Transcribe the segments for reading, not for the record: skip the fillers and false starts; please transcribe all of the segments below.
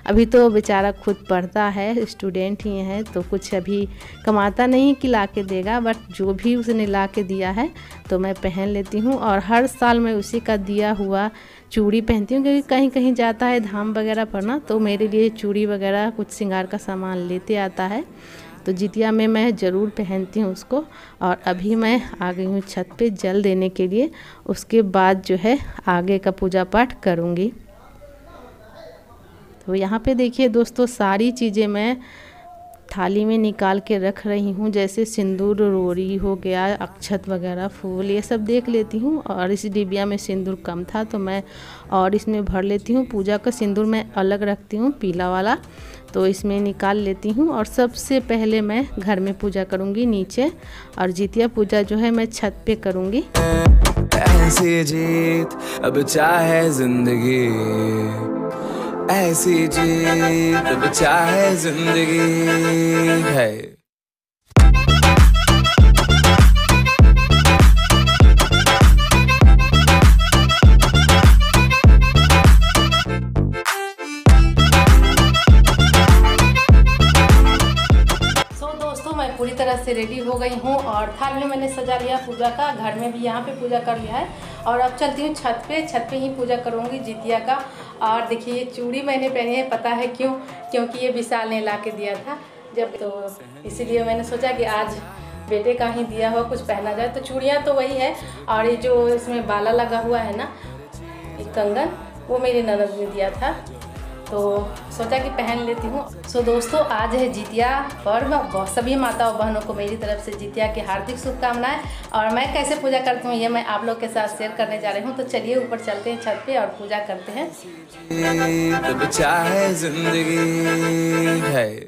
अभी तो बेचारा खुद पढ़ता है, स्टूडेंट ही है, तो कुछ अभी कमाता नहीं कि ला के देगा, बट जो भी उसने ला के दिया है तो मैं पहन लेती हूँ। और हर साल मैं उसी का दिया हुआ चूड़ी पहनती हूँ, क्योंकि कहीं कहीं जाता है धाम वगैरह पर ना, तो मेरे लिए चूड़ी वगैरह कुछ श्रृंगार का सामान लेते आता है, तो जितिया में मैं ज़रूर पहनती हूँ उसको। और अभी मैं आ गई हूँ छत पे जल देने के लिए, उसके बाद जो है आगे का पूजा पाठ करूँगी। तो यहाँ पे देखिए दोस्तों, सारी चीज़ें मैं थाली में निकाल के रख रही हूँ, जैसे सिंदूर, रोरी हो गया, अक्षत वगैरह, फूल, ये सब देख लेती हूँ। और इस डिबिया में सिंदूर कम था तो मैं और इसमें भर लेती हूँ। पूजा का सिंदूर मैं अलग रखती हूँ, पीला वाला, तो इसमें निकाल लेती हूँ। और सबसे पहले मैं घर में पूजा करूँगी नीचे, और जितिया पूजा जो है मैं छत पे करूँगी। ऐसी जीत अब चाहे जिंदगी, ऐसी जीत अब चाहे जिंदगी है। पूरी तरह से रेडी हो गई हूँ और थाल में मैंने सजा लिया पूजा का, घर में भी यहाँ पे पूजा कर लिया है। और अब चलती हूँ छत पे ही पूजा करूँगी जितिया का। और देखिए ये चूड़ी मैंने पहनी है, पता है क्यों? क्योंकि ये विशाल ने ला के दिया था जब, तो इसीलिए मैंने सोचा कि आज बेटे का ही दिया हुआ कुछ पहना जाए। तो चूड़ियाँ तो वही है, और ये जो इसमें बाला लगा हुआ है ना, एक कंगन, वो मेरी ननद ने दिया था, तो सोचा कि पहन लेती हूँ। सो दोस्तों, आज है जितिया पर्व। सभी माताओं बहनों को मेरी तरफ से जितिया की हार्दिक शुभकामनाएं। और मैं कैसे पूजा करती हूँ ये मैं आप लोग के साथ शेयर करने जा रही हूँ। तो चलिए ऊपर चलते हैं छत पे और पूजा करते हैं। जिंदगी है।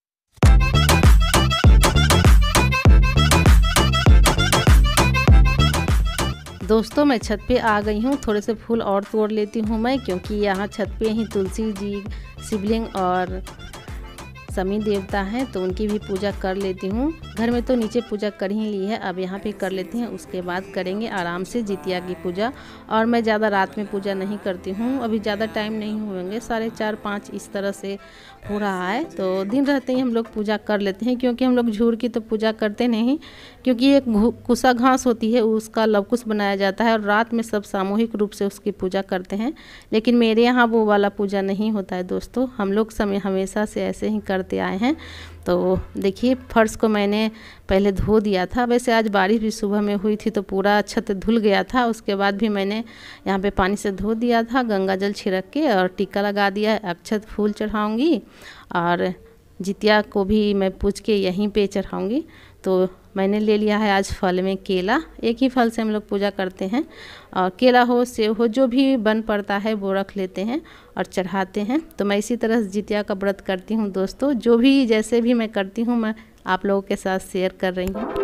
दोस्तों, मैं छत पे आ गई हूँ। थोड़े से फूल और तोड़ लेती हूँ मैं, क्योंकि यहाँ छत पे ही तुलसी जी, शिवलिंग और शमी देवता हैं, तो उनकी भी पूजा कर लेती हूँ। घर में तो नीचे पूजा कर ही ली है, अब यहाँ पे कर लेते हैं, उसके बाद करेंगे आराम से जितिया की पूजा। और मैं ज़्यादा रात में पूजा नहीं करती हूँ, अभी ज़्यादा टाइम नहीं होंगे, 4:30-5 इस तरह से हो रहा है, तो दिन रहते ही हम लोग पूजा कर लेते हैं। क्योंकि हम लोग झूर की तो पूजा करते नहीं, क्योंकि एक कुसा घास होती है, उसका लवकुश बनाया जाता है और रात में सब सामूहिक रूप से उसकी पूजा करते हैं। लेकिन मेरे यहाँ वो वाला पूजा नहीं होता है दोस्तों, हम लोग समय हमेशा से ऐसे ही करते आए हैं। तो देखिए फर्श को मैंने पहले धो दिया था, वैसे आज बारिश भी सुबह में हुई थी तो पूरा छत धुल गया था, उसके बाद भी मैंने यहाँ पे पानी से धो दिया था, गंगा जल छिड़क के, और टीका लगा दिया, अक्षत फूल चढ़ाऊँगी। और जितिया को भी मैं पूछ के यहीं पे चढ़ाऊँगी। तो मैंने ले लिया है आज फल में केला, एक ही फल से हम लोग पूजा करते हैं, और केला हो, सेब हो, जो भी बन पड़ता है वो रख लेते हैं और चढ़ाते हैं। तो मैं इसी तरह जितिया का व्रत करती हूँ दोस्तों, जो भी जैसे भी मैं करती हूँ मैं आप लोगों के साथ शेयर कर रही हूँ।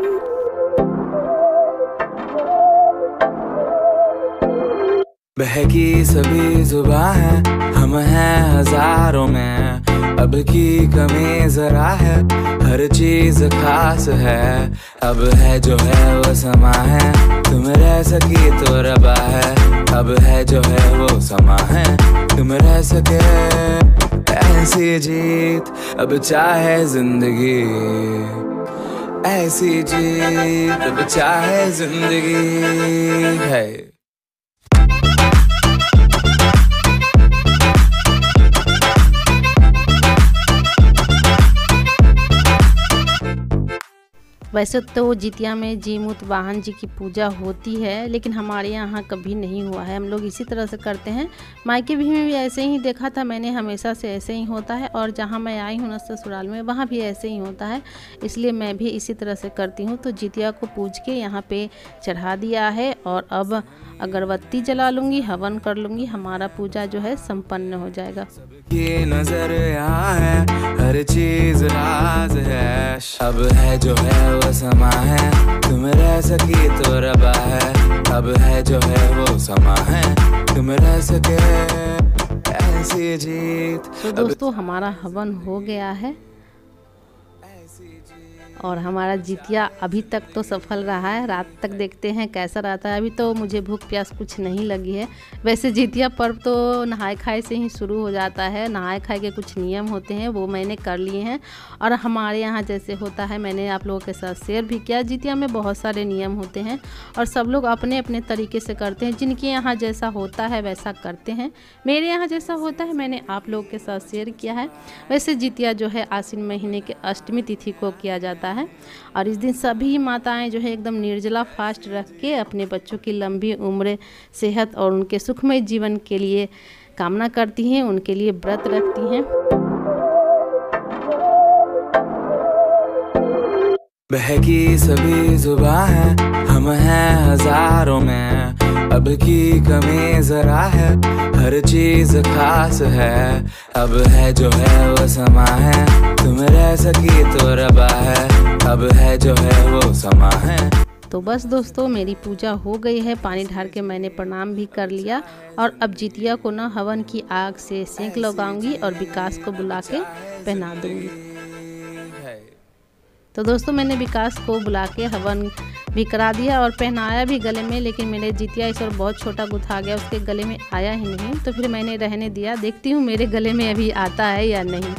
बहकी सभी जुबां है, हम हैं हजारों में, अब की कमी जरा है, हर चीज खास है, अब है जो है वो समा है, तुम रह सकी तो रबा है, अब है जो है वो समा है, तुम रह सके, ऐसी जीत अब चाहे जिंदगी, ऐसी जीत अब चाहे जिंदगी है। वैसे तो जितिया में जीमूत वाहन जी की पूजा होती है, लेकिन हमारे यहाँ कभी नहीं हुआ है, हम लोग इसी तरह से करते हैं। मायके भी में भी ऐसे ही देखा था मैंने, हमेशा से ऐसे ही होता है, और जहाँ मैं आई हूँ ना ससुराल में, वहाँ भी ऐसे ही होता है, इसलिए मैं भी इसी तरह से करती हूँ। तो जितिया को पूज के यहाँ पे चढ़ा दिया है, और अब अगरबत्ती जला लूँगी, हवन कर लूँगी, हमारा पूजा जो है संपन्न हो जाएगा। ये नजर यहाँ है, हर चीज राज है, अब है जो है वो समा है, तुम रह सकी तो रबा है, अब है जो है वो समा है, तुम रह सके, ऐसी जीत। तो दोस्तों हमारा हवन हो गया है, और हमारा जितिया अभी तक तो सफल रहा है। रात तक देखते हैं कैसा रहता है। अभी तो मुझे भूख प्यास कुछ नहीं लगी है। वैसे जितिया पर्व तो नहाए खाए से ही शुरू हो जाता है। नहाए खाए के कुछ नियम होते हैं, वो मैंने कर लिए हैं और हमारे यहाँ जैसे होता है मैंने आप लोगों के साथ शेयर भी किया। जितिया में बहुत सारे नियम होते हैं और सब लोग अपने अपने तरीके से करते हैं। जिनके यहाँ जैसा होता है वैसा करते हैं। मेरे यहाँ जैसा होता है मैंने आप लोगों के साथ शेयर किया है। वैसे जितिया जो है आश्विन महीने के अष्टमी तिथि को किया जाता है और इस दिन सभी माताएं जो है एकदम निर्जला फास्ट रख के अपने बच्चों की लंबी उम्र, सेहत और उनके सुखमय जीवन के लिए कामना करती हैं, उनके लिए व्रत रखती हैं। बहकी सभी जुबां है, हम हैं हजारों में, अब की कमी जरा है, हर चीज खास है। अब है जो है वो समा है, तुम रह सकी तो रबा है, अब है जो है वो समा है। तो बस दोस्तों मेरी पूजा हो गई है। पानी ढार के मैंने प्रणाम भी कर लिया और अब जितिया को ना हवन की आग से सेंक लगाऊंगी और विकास को बुला के पहना दूंगी। तो दोस्तों मैंने विकास को बुला के हवन भी करा दिया और पहनाया भी गले में, लेकिन मेरे जितिया इस और बहुत छोटा गुथा गया, उसके गले में आया ही नहीं। तो फिर मैंने रहने दिया, देखती हूँ मेरे गले में अभी आता है या नहीं।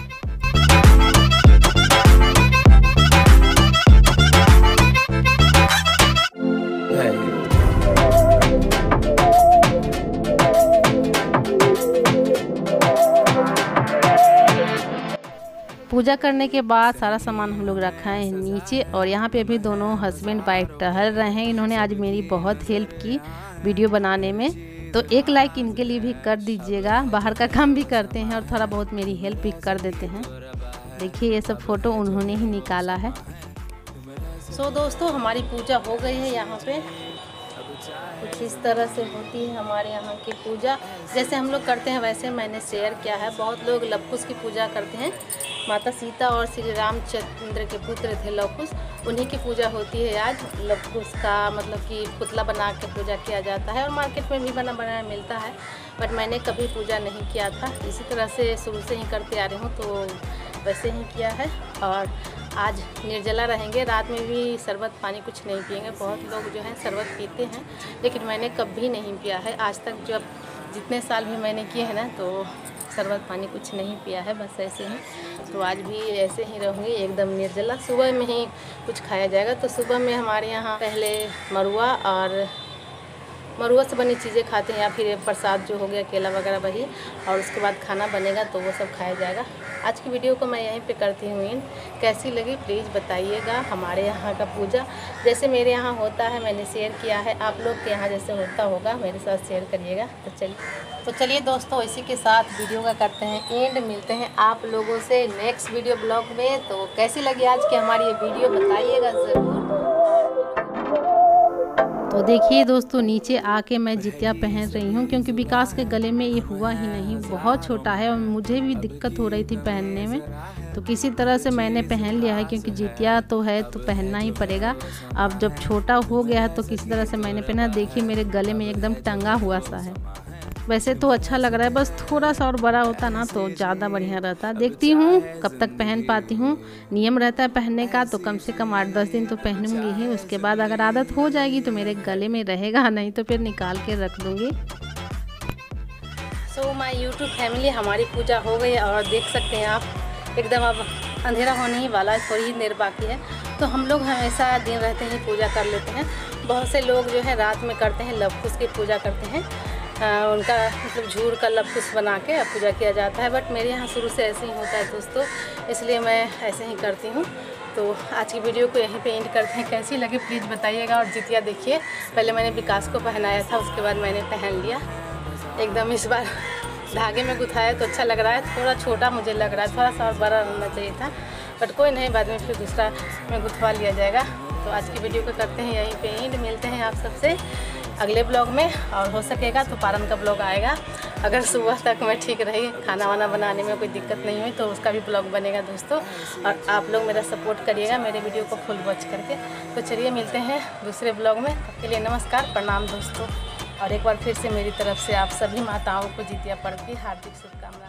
पूजा करने के बाद सारा सामान हम लोग रखा है नीचे और यहाँ पे अभी दोनों हस्बैंड वाइफ टहल रहे हैं। इन्होंने आज मेरी बहुत हेल्प की वीडियो बनाने में, तो एक लाइक इनके लिए भी कर दीजिएगा। बाहर का काम भी करते हैं और थोड़ा बहुत मेरी हेल्प भी कर देते हैं। देखिए ये सब फ़ोटो उन्होंने ही निकाला है। सो दोस्तों हमारी पूजा हो गई है। यहाँ पे कुछ इस तरह से होती है हमारे यहाँ की पूजा। जैसे हम लोग करते हैं वैसे मैंने शेयर किया है। बहुत लोग लवकुश की पूजा करते हैं। माता सीता और श्री रामचंद्र के पुत्र थे लवकुश, उन्हीं की पूजा होती है आज। लवकुश का मतलब कि पुतला बना के पूजा किया जाता है और मार्केट में भी बना बनाया मिलता है, बट मैंने कभी पूजा नहीं किया था। इसी तरह से शुरू से ही करते आ रही हूँ, तो वैसे ही किया है। और आज निर्जला रहेंगे, रात में भी शरबत पानी कुछ नहीं पिएंगे। बहुत लोग जो है शरबत पीते हैं, लेकिन मैंने कभी नहीं पिया है आज तक। जब जितने साल भी मैंने किए हैं ना, तो शरबत पानी कुछ नहीं पिया है, बस ऐसे ही। तो आज भी ऐसे ही रहूँगी एकदम निर्जला। सुबह में ही कुछ खाया जाएगा। तो सुबह में हमारे यहाँ पहले मरुआ से बनी चीज़ें खाते हैं या फिर प्रसाद जो हो गया केला वगैरह वही, और उसके बाद खाना बनेगा तो वो सब खाया जाएगा। आज की वीडियो को मैं यहीं पे करती हूँ इन। कैसी लगी प्लीज़ बताइएगा। हमारे यहाँ का पूजा जैसे मेरे यहाँ होता है मैंने शेयर किया है, आप लोग के यहाँ जैसे होता होगा मेरे साथ शेयर करिएगा। तो चलिए दोस्तों इसी के साथ वीडियो का करते हैं एंड। मिलते हैं आप लोगों से नेक्स्ट वीडियो ब्लॉग में। तो कैसी लगी आज की हमारी ये वीडियो बताइएगा ज़रूर। तो देखिए दोस्तों नीचे आके मैं जितिया पहन रही हूँ, क्योंकि विकास के गले में ये हुआ ही नहीं, बहुत छोटा है और मुझे भी दिक्कत हो रही थी पहनने में। तो किसी तरह से मैंने पहन लिया है, क्योंकि जितिया तो है तो पहनना ही पड़ेगा। अब जब छोटा हो गया है तो किसी तरह से मैंने पहना। देखिए मेरे गले में एकदम टंगा हुआ सा है। वैसे तो अच्छा लग रहा है, बस थोड़ा सा और बड़ा होता ना तो ज़्यादा बढ़िया रहता। देखती हूँ कब तक पहन पाती हूँ। नियम रहता है पहनने का, तो कम से कम 8-10 दिन तो पहनूंगी ही। उसके बाद अगर आदत हो जाएगी तो मेरे गले में रहेगा, नहीं तो फिर निकाल के रख दूँगी। सो माय यूट्यूब फैमिली, हमारी पूजा हो गई है और देख सकते हैं आप एकदम अब अंधेरा होने ही वाला है, थोड़ी ही देर बाकी है। तो हम लोग हमेशा दिन रहते ही पूजा कर लेते हैं। बहुत से लोग जो है रात में करते हैं, लवकुश की पूजा करते हैं। उनका मतलब झूर का लवकुश बना के पूजा किया जाता है, बट मेरे यहाँ शुरू से ऐसे ही होता है दोस्तों, इसलिए मैं ऐसे ही करती हूँ। तो आज की वीडियो को यहीं पे एंड करते हैं। कैसी लगी प्लीज़ बताइएगा। और जितिया देखिए पहले मैंने विकास को पहनाया था, उसके बाद मैंने पहन लिया। एकदम इस बार धागे में गुथाया तो अच्छा लग रहा है, थोड़ा छोटा मुझे लग रहा है, थोड़ा सा और बड़ा होना चाहिए था, बट कोई नहीं, बाद में फिर दूसरा में गुथवा लिया जाएगा। तो आज की वीडियो को करते हैं यहीं पे एंड। मिलते हैं आप सबसे अगले ब्लॉग में, और हो सकेगा तो पारन का ब्लॉग आएगा। अगर सुबह तक मैं ठीक रही, खाना वाना बनाने में कोई दिक्कत नहीं हुई, तो उसका भी ब्लॉग बनेगा दोस्तों। और आप लोग मेरा सपोर्ट करिएगा मेरे वीडियो को फुल वॉच करके। तो चलिए मिलते हैं दूसरे ब्लॉग में, तब के लिए नमस्कार, प्रणाम दोस्तों। और एक बार फिर से मेरी तरफ से आप सभी माताओं को जितिया पर्व की हार्दिक शुभकामनाएं।